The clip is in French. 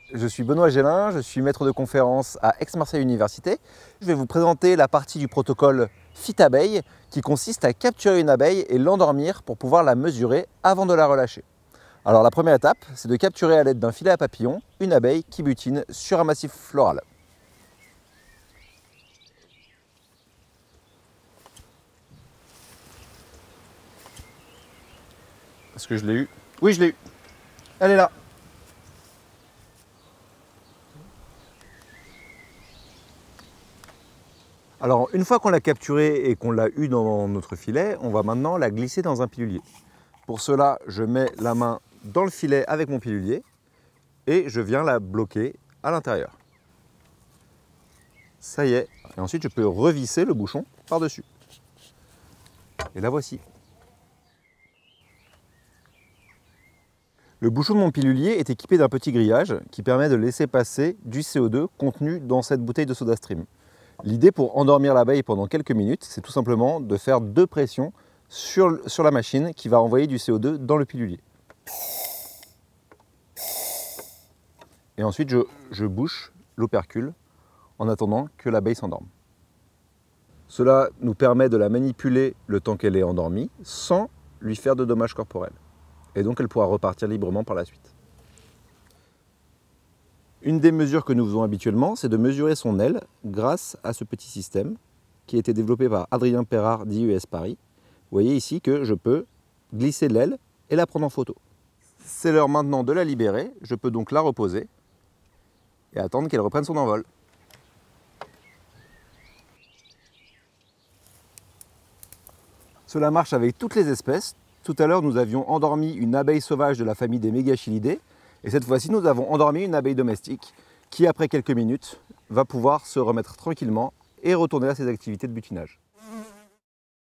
Je suis Benoît Gélin, je suis maître de conférence à Aix-Marseille Université. Je vais vous présenter la partie du protocole Fit Abeille qui consiste à capturer une abeille et l'endormir pour pouvoir la mesurer avant de la relâcher. Alors la première étape, c'est de capturer à l'aide d'un filet à papillon une abeille qui butine sur un massif floral. Est-ce que je l'ai eu? Oui, je l'ai eu. Elle est là. Alors, une fois qu'on l'a capturée et qu'on l'a eue dans notre filet, on va maintenant la glisser dans un pilulier. Pour cela, je mets la main dans le filet avec mon pilulier et je viens la bloquer à l'intérieur. Ça y est. Et ensuite, je peux revisser le bouchon par-dessus. Et la voici. Le bouchon de mon pilulier est équipé d'un petit grillage qui permet de laisser passer du CO2 contenu dans cette bouteille de SodaStream. L'idée pour endormir l'abeille pendant quelques minutes, c'est tout simplement de faire 2 pressions sur la machine qui va envoyer du CO2 dans le pilulier. Et ensuite, je bouche l'opercule en attendant que l'abeille s'endorme. Cela nous permet de la manipuler le temps qu'elle est endormie sans lui faire de dommages corporels. Et donc elle pourra repartir librement par la suite. Une des mesures que nous faisons habituellement, c'est de mesurer son aile grâce à ce petit système qui a été développé par Adrien Perrard d'IES Paris. Vous voyez ici que je peux glisser l'aile et la prendre en photo. C'est l'heure maintenant de la libérer, je peux donc la reposer et attendre qu'elle reprenne son envol. Cela marche avec toutes les espèces. Tout à l'heure, nous avions endormi une abeille sauvage de la famille des Megachilidae. Et cette fois-ci, nous avons endormi une abeille domestique qui, après quelques minutes, va pouvoir se remettre tranquillement et retourner à ses activités de butinage.